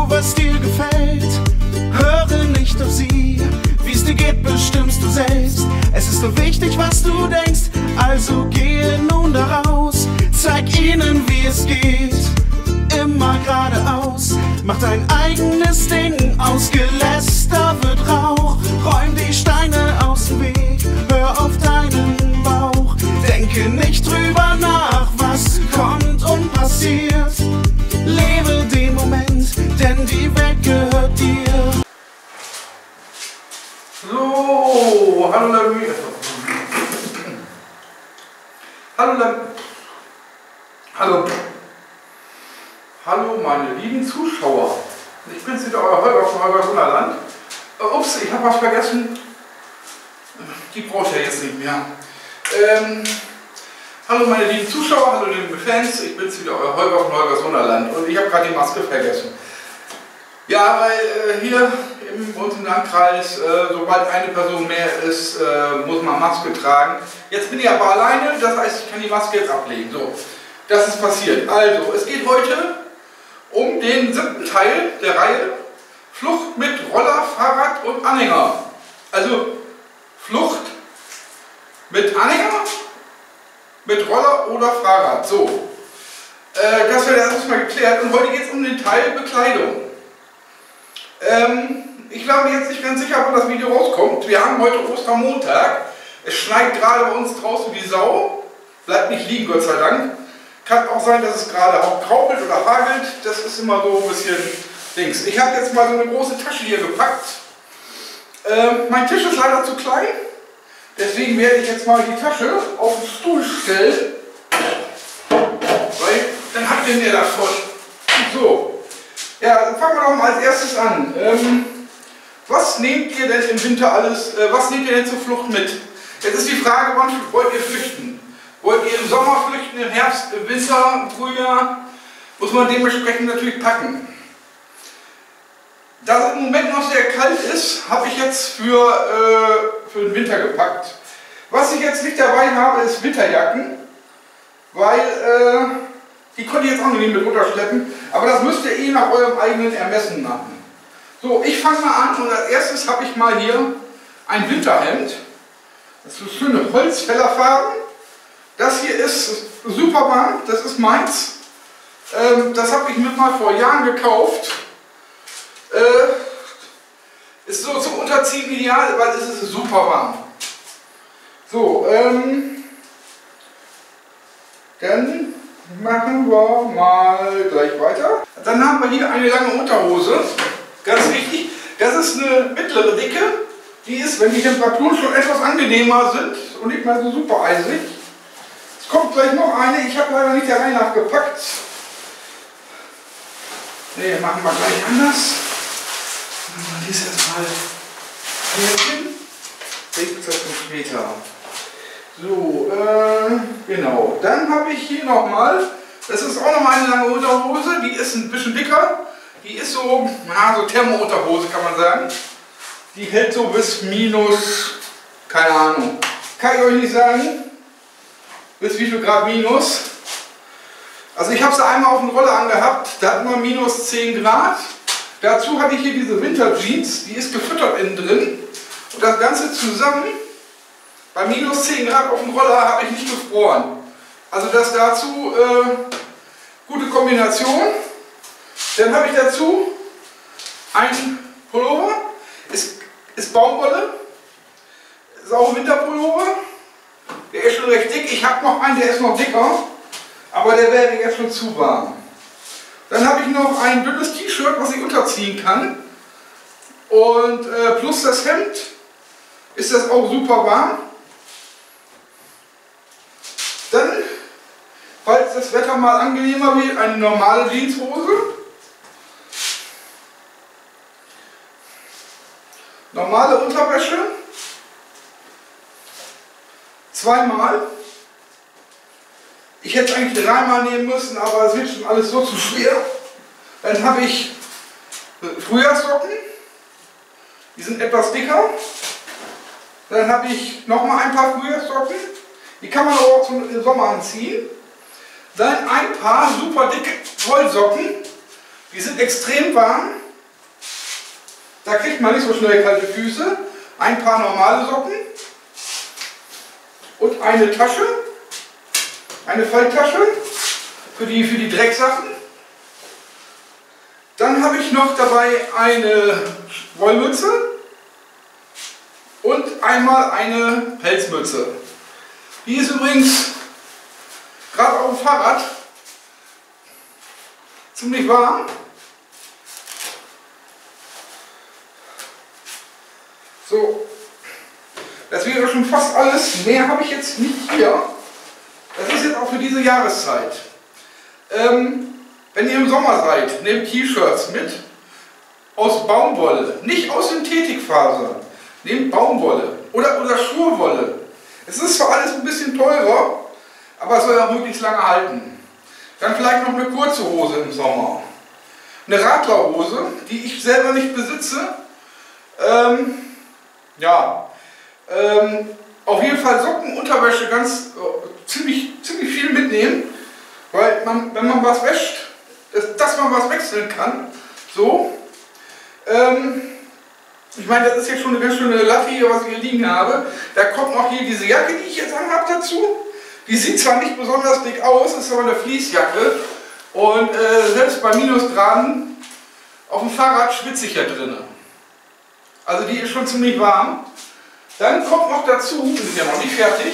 was dir gefällt. Höre nicht auf sie, wie's dir geht, bestimmst du selbst. Es ist nur wichtig, was du denkst, also gehe nun da raus. Zeig ihnen, wie es geht, immer geradeaus. Mach dein eigenes Ding, aus Geläster wird Rauch. Räum die Steine aus dem Weg, hör auf deinen Bauch. Denke nicht drüber nach, was kommt und passiert. Lebe den Moment, denn die Welt gehört dir. So, hallo meine lieben Zuschauer. Ich bin's wieder, euer Holger von Holgers Wunderland. Ups, ich habe was vergessen. Die brauche ich ja jetzt nicht mehr. Hallo meine lieben Zuschauer, hallo liebe Fans. Ich bin's wieder, euer Holger von Holgers Wunderland. Und ich habe gerade die Maske vergessen. Ja, weil hier bei uns im Landkreis, sobald eine Person mehr ist, muss man Maske tragen. Jetzt bin ich aber alleine, das heißt, ich kann die Maske jetzt ablegen. So, das ist passiert. Also, es geht heute um den 7. Teil der Reihe Flucht mit Roller, Fahrrad und Anhänger. Also, Flucht mit Anhänger, mit Roller oder Fahrrad. So, das wird erstmal geklärt und heute geht es um den Teil Bekleidung. Ich war mir jetzt nicht ganz sicher, wann das Video rauskommt. Wir haben heute Ostermontag. Es schneit gerade bei uns draußen wie Sau. Bleibt nicht liegen, Gott sei Dank. Kann auch sein, dass es gerade auch kraupelt oder hagelt. Das ist immer so ein bisschen Dings. Ich habe jetzt mal so eine große Tasche hier gepackt. Mein Tisch ist leider zu klein. Deswegen werde ich jetzt mal die Tasche auf den Stuhl stellen. Weil dann habt ihr mehr davon. So. Ja, dann fangen wir doch mal als erstes an. Was nehmt ihr denn im Winter alles, was nehmt ihr denn zur Flucht mit? Jetzt ist die Frage, wann wollt ihr flüchten? Wollt ihr im Sommer flüchten, im Herbst, im Winter, im Frühjahr? Muss man dementsprechend natürlich packen. Da es im Moment noch sehr kalt ist, habe ich jetzt für den Winter gepackt. Was ich jetzt nicht dabei habe, ist Winterjacken, weil die konnte ich jetzt auch nicht mit runterschleppen, aber das müsst ihr eh nach eurem eigenen Ermessen machen. So, ich fange mal an und als erstes habe ich mal hier ein Winterhemd. Das ist so schöne Holzfällerfarben. Das hier ist super warm, das ist meins. Das habe ich mir mal vor Jahren gekauft. Ist so zum Unterziehen ideal, weil es ist super warm. So, dann machen wir mal gleich weiter. Dann haben wir hier eine lange Unterhose. Ganz wichtig, das ist eine mittlere Dicke. Die ist, wenn die Temperaturen schon etwas angenehmer sind und nicht mehr so super eisig. Es kommt gleich noch eine, ich habe leider nicht der Reihe nach gepackt. Ne, machen wir gleich anders. Machen wir dies erstmal hier hin. Das später. So, genau. Dann habe ich hier nochmal, das ist auch nochmal eine lange Unterhose, die ist ein bisschen dicker. Die ist so, na, so Thermo-Unterhose kann man sagen. Die hält so bis minus, keine Ahnung, kann ich euch nicht sagen, bis wie viel Grad minus. Also ich habe sie einmal auf dem Roller angehabt, da hatten wir minus 10 Grad. Dazu hatte ich hier diese Winterjeans, die ist gefüttert innen drin. Und das Ganze zusammen, bei minus 10 Grad auf dem Roller habe ich nicht gefroren. Also das dazu, gute Kombination. Dann habe ich dazu einen Pullover, ist Baumwolle, ist auch ein Winterpullover, der ist schon recht dick. Ich habe noch einen, der ist noch dicker, aber der wäre jetzt schon zu warm. Dann habe ich noch ein dünnes T-Shirt, was ich unterziehen kann. Und plus das Hemd ist das auch super warm. Dann, falls das Wetter mal angenehmer wird, eine normale Jeanshose. Normale Unterwäsche. Zweimal. Ich hätte es eigentlich 3-mal nehmen müssen, aber es wird schon alles so zu schwer. Dann habe ich Frühjahrssocken. Die sind etwas dicker. Dann habe ich nochmal ein paar Frühjahrssocken. Die kann man aber auch zum Sommer anziehen. Dann ein paar super dicke Wollsocken. Die sind extrem warm. Da kriegt man nicht so schnell kalte Füße. Ein paar normale Socken und eine Tasche, eine Falttasche für die Drecksachen. Dann habe ich noch dabei eine Wollmütze und einmal eine Pelzmütze. Die ist übrigens gerade auf dem Fahrrad ziemlich warm. So, das wäre schon fast alles. Mehr habe ich jetzt nicht hier. Das ist jetzt auch für diese Jahreszeit. Wenn ihr im Sommer seid, nehmt T-Shirts mit aus Baumwolle, nicht aus Synthetikfasern. Nehmt Baumwolle oder Schurwolle. Es ist zwar alles ein bisschen teurer, aber es soll ja möglichst lange halten. Dann vielleicht noch eine kurze Hose im Sommer. Eine Radlerhose, die ich selber nicht besitze. Auf jeden Fall Socken, Unterwäsche, ziemlich viel mitnehmen, weil wenn man was wäscht, dass man was wechseln kann. So. Ich meine, das ist jetzt schon eine ganz schöne Latte hier, was ich hier liegen habe. Da kommt noch hier diese Jacke, die ich jetzt anhabe, dazu. Die sieht zwar nicht besonders dick aus, ist aber eine Fleecejacke. Und selbst bei Minusgraden auf dem Fahrrad schwitze ich ja drin. Also die ist schon ziemlich warm. Dann kommt noch dazu, wir sind ja noch nicht fertig.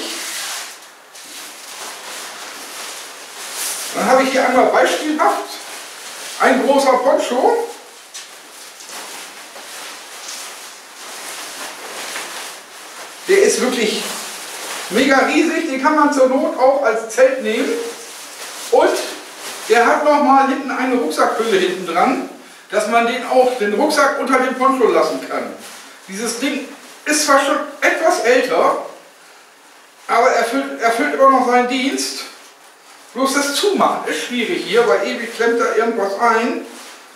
Dann habe ich hier einmal beispielhaft ein großer Poncho. Der ist wirklich mega riesig, den kann man zur Not auch als Zelt nehmen. Und der hat nochmal hinten eine Rucksackhülle hinten dran, dass man den Rucksack unter dem Poncho lassen kann. Dieses Ding ist zwar schon etwas älter, aber erfüllt immer noch seinen Dienst. Bloß das Zumachen ist schwierig hier, weil ewig klemmt da irgendwas ein.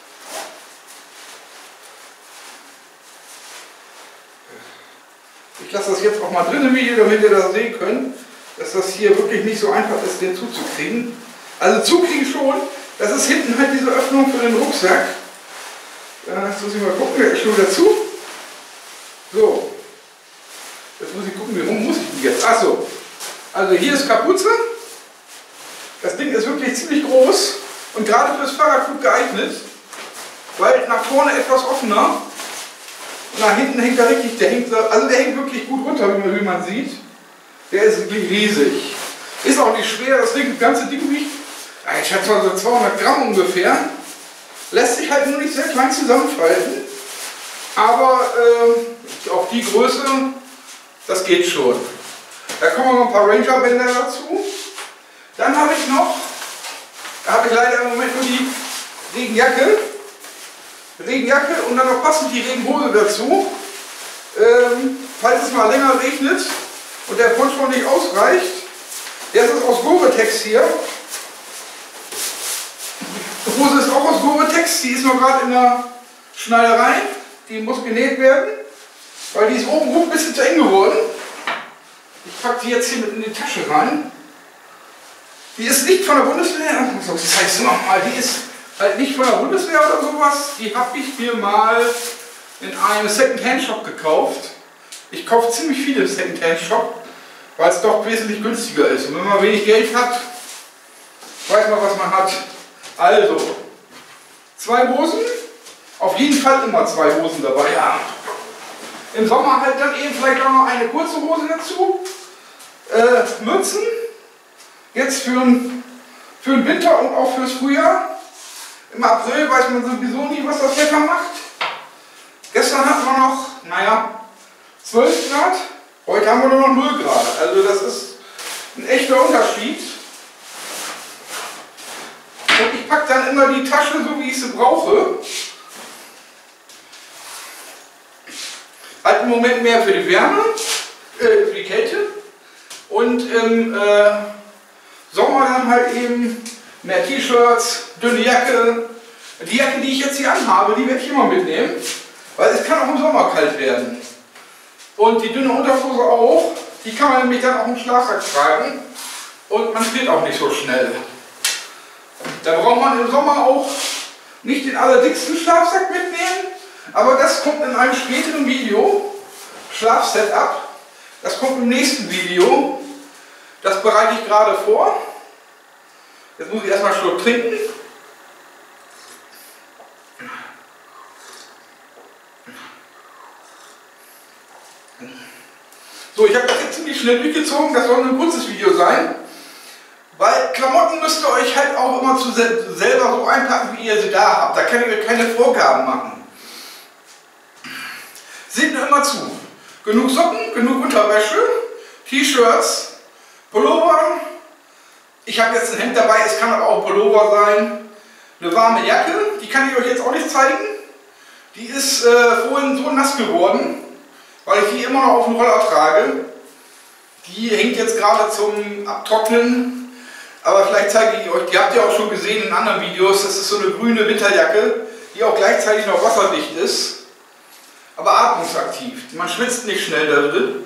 Ich lasse das jetzt auch mal drin im Video, damit ihr das sehen könnt, dass das hier wirklich nicht so einfach ist, den zuzukriegen. Also zukriegen schon, das ist hinten halt diese Öffnung für den Rucksack. Jetzt muss ich mal gucken, der ist schon dazu. So, jetzt muss ich gucken, wie rum muss ich die jetzt? Achso, also hier ist Kapuze. Das Ding ist wirklich ziemlich groß und gerade fürs Fahrrad gut geeignet, weil nach vorne etwas offener. Und nach hinten hängt er richtig, der hängt wirklich gut runter, wie man sieht. Der ist wirklich riesig. Ist auch nicht schwer, das ganze Ding wiegt, ich schätze mal so 200 Gramm ungefähr. Lässt sich halt nur nicht sehr klein zusammenfalten. Aber auf die Größe, das geht schon. Da kommen noch ein paar Ranger-Bänder dazu. Dann habe ich leider im Moment nur die Regenjacke und dann noch passend die Regenhose dazu. Falls es mal länger regnet und der Poncho nicht ausreicht. Der ist aus Gore-Tex hier. Die Hose ist auch aus Gore-Tex, die ist noch gerade in der Schneiderei. Die muss genäht werden, weil die ist oben ein bisschen zu eng geworden. Ich packe die jetzt hier mit in die Tasche rein. Die ist nicht von der Bundeswehr, ich zeige es nochmal, die ist halt nicht von der Bundeswehr oder sowas. Die habe ich mir mal in einem Second-Hand-Shop gekauft. Ich kaufe ziemlich viele im Second-Hand-Shop, weil es doch wesentlich günstiger ist. Und wenn man wenig Geld hat, weiß man, was man hat. Also, 2 Hosen, auf jeden Fall immer 2 Hosen dabei haben. Im Sommer halt dann eben vielleicht auch noch eine kurze Hose dazu. Mützen, jetzt für den Winter und auch fürs Frühjahr. Im April weiß man sowieso nie, was das Wetter macht. Gestern hatten wir noch, 12 Grad, heute haben wir nur noch 0 Grad. Also das ist ein echter Unterschied. Und ich packe dann immer die Tasche so, wie ich sie brauche. Halt im Moment mehr für die Wärme, für die Kälte. Und im Sommer dann halt eben mehr T-Shirts, dünne Jacke. Die Jacke, die ich jetzt hier anhabe, die werde ich immer mitnehmen. Weil es kann auch im Sommer kalt werden. Und die dünne Unterhose auch. Die kann man nämlich dann auch im Schlafsack tragen. Und man friert auch nicht so schnell. Da braucht man im Sommer auch nicht den allerdicksten Schlafsack mitnehmen, Aber das kommt in einem späteren Video. Schlafsetup. Das kommt im nächsten Video. Das bereite ich gerade vor. Jetzt muss ich erstmal einen Schluck trinken. So, ich habe das jetzt ziemlich schnell durchgezogen. Das soll ein kurzes Video sein. Weil Klamotten müsst ihr euch halt auch immer selber so einpacken, wie ihr sie da habt. Da kann ich euch keine Vorgaben machen. Seht nur immer zu. Genug Socken, genug Unterwäsche, T-Shirts, Pullover. Ich habe jetzt ein Hemd dabei, es kann aber auch ein Pullover sein. Eine warme Jacke, die kann ich euch jetzt auch nicht zeigen. Die ist vorhin so nass geworden, weil ich die immer noch auf dem Roller trage. Die hängt jetzt gerade zum Abtrocknen. Aber vielleicht zeige ich euch, die habt ihr auch schon gesehen in anderen Videos. Das ist so eine grüne Winterjacke, die auch gleichzeitig noch wasserdicht ist. Aber atmungsaktiv. Man schwitzt nicht schnell da drin.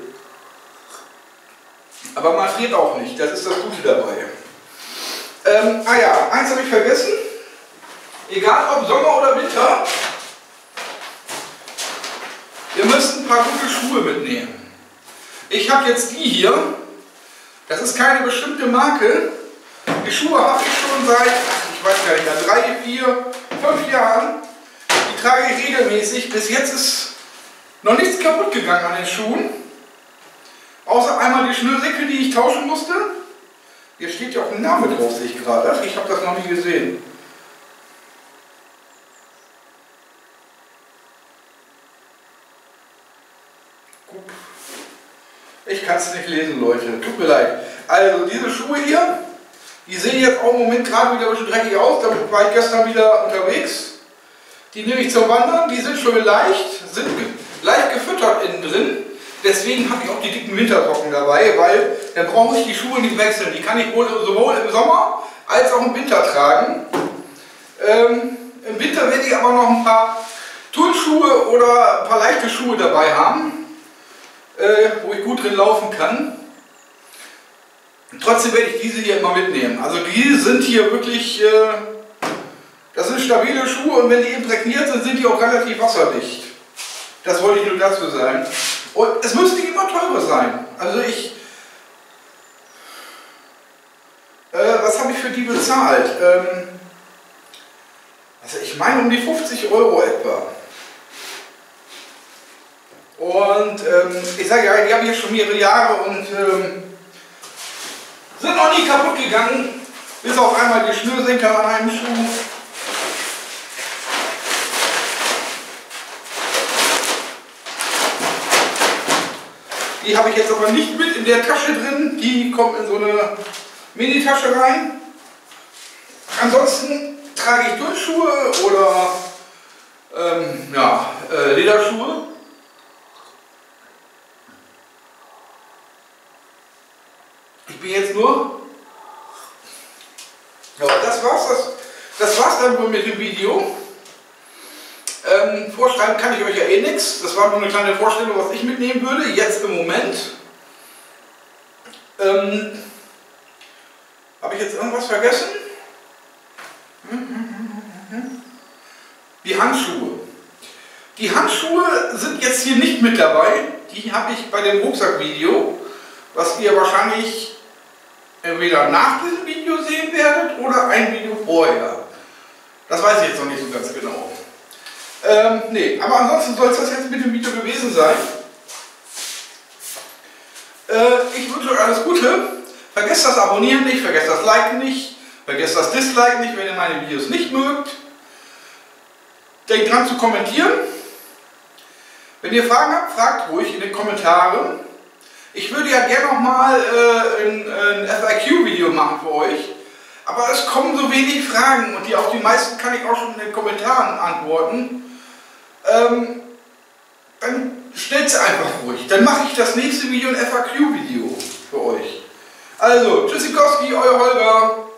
Aber man friert auch nicht. Das ist das Gute dabei. Ja, eins habe ich vergessen. Egal ob Sommer oder Winter, ihr müsst ein paar gute Schuhe mitnehmen. Ich habe jetzt die hier. Das ist keine bestimmte Marke. Die Schuhe habe ich schon seit, ich weiß gar nicht, 3, 4, 5 Jahren. Die trage ich regelmäßig. Bis jetzt ist noch nichts kaputt gegangen an den Schuhen. Außer einmal die Schnürsenkel, die ich tauschen musste. Hier steht ja auch ein Name drauf, sehe ich gerade. Ich habe das noch nie gesehen. Ich kann es nicht lesen, Leute. Tut mir leid. Also diese Schuhe hier, die sehen jetzt auch im Moment gerade wieder ein bisschen dreckig aus. Damit war ich gestern wieder unterwegs. Die nehme ich zum Wandern. Die sind schön leicht, sind leicht gefüttert innen drin. Deswegen habe ich auch die dicken Wintersocken dabei, weil dann brauche ich die Schuhe nicht wechseln. Die kann ich sowohl im Sommer als auch im Winter tragen. Im Winter werde ich aber noch ein paar Turnschuhe oder ein paar leichte Schuhe dabei haben, wo ich gut drin laufen kann. Trotzdem werde ich diese hier immer mitnehmen. Also die sind hier wirklich, das sind stabile Schuhe und wenn die imprägniert sind, sind die auch relativ wasserdicht. Das wollte ich nur dazu sagen. Und es müsste nicht immer teurer sein. Also was habe ich für die bezahlt? Also ich meine um die 50 € etwa. Und ich sage ja, die habe ich schon mehrere Jahre und sind noch nie kaputt gegangen. Bis auf einmal die Schnürsenkel an einem Schuh. Die habe ich jetzt aber nicht mit in der Tasche drin. Die kommt in so eine Mini-Tasche rein. Ansonsten trage ich Turnschuhe oder Lederschuhe. Ich bin jetzt nur... Ja, das war's dann wohl mit dem Video. Vorschreiben kann ich euch ja eh nichts. Das war nur eine kleine Vorstellung, was ich mitnehmen würde, jetzt im Moment. Habe ich jetzt irgendwas vergessen? Die Handschuhe. Die Handschuhe sind jetzt hier nicht mit dabei. Die habe ich bei dem Rucksackvideo, was ihr wahrscheinlich entweder nach diesem Video sehen werdet oder ein Video vorher. Das weiß ich jetzt noch nicht so ganz genau. Nee, aber ansonsten soll es das jetzt mit dem Video gewesen sein. Ich wünsche euch alles Gute. Vergesst das Abonnieren nicht, vergesst das Liken nicht, vergesst das Dislike nicht, wenn ihr meine Videos nicht mögt. Denkt dran zu kommentieren. Wenn ihr Fragen habt, fragt ruhig in den Kommentaren. Ich würde ja gerne nochmal ein FAQ-Video machen für euch. Aber es kommen so wenig Fragen und auf die meisten kann ich auch schon in den Kommentaren antworten. Dann stellt sie einfach ruhig. Dann mache ich das nächste Video ein FAQ-Video für euch. Also, Tschüssikowski, euer Holger.